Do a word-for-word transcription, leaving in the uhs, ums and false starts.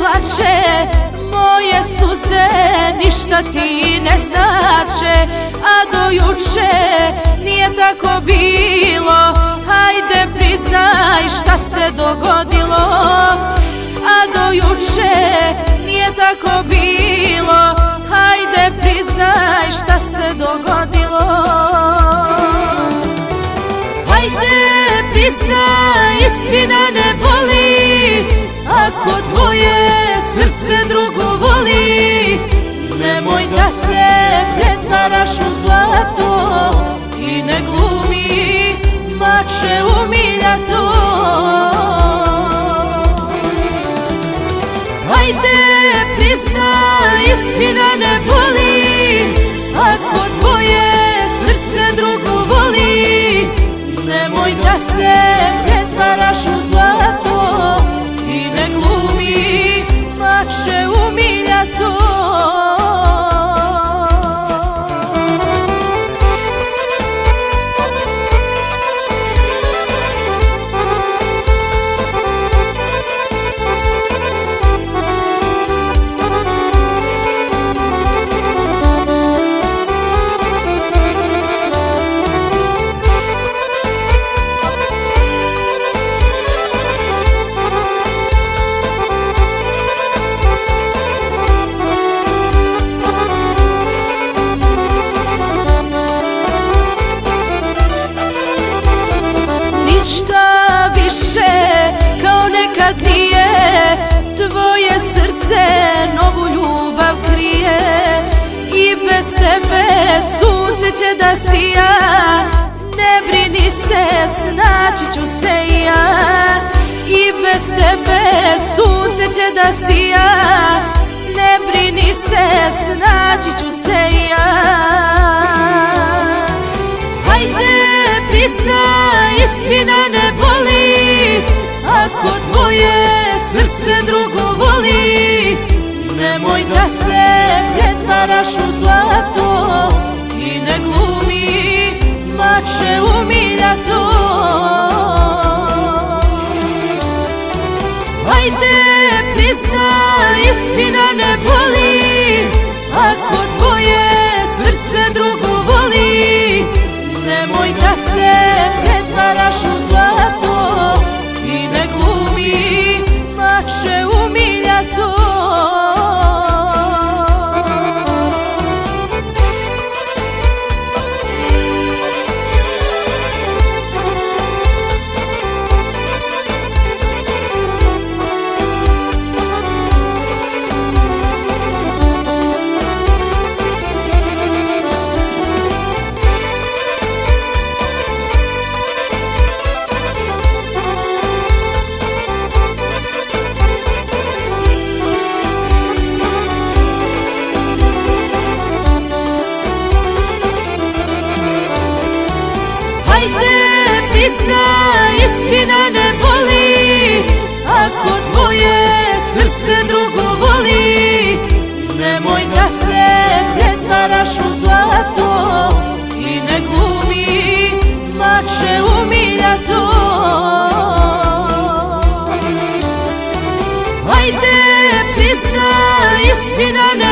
plače, moje suze ništa ti ne znače. A do juče nije tako bilo, hajde priznaj šta se dogodilo. A do juče nije tako bilo, hajde priznaj šta se dogodilo. Hajde priznaj, istina ne boli, ako tvoje srce drugu voli. Nemoj da se pretvaraš u zlato i ne glumi mače umiljato. Hajde priznaj, istina ne boli, ako tvoje srce drugu voli. Nemoj da se pretvaraš u zlato i ne glumi mače umiljato. Kad nije, tvoje srce novu ljubav krije. I bez tebe sunce će da sija, ne brini se, snaći ću se i ja. I bez tebe sunce će da sija, ne brini se, snaći ću se i ja. Hajde priznaj, istina ne boli, ako tvoje srce drugu voli. Nemoj da se pretvaraš u zlato i ne glumi mače umiljato. Hajde priznaj, istina ne boli, ako tvoje srce drugu voli. Nemoj da se pretvaraš u zlato i ne glumi mače umiljato. Istina ne boli, ako tvoje srce drugu voli. Nemoj da se pretvaraš u zlato i ne glumi mače umiljato. Hajde priznaj, istina ne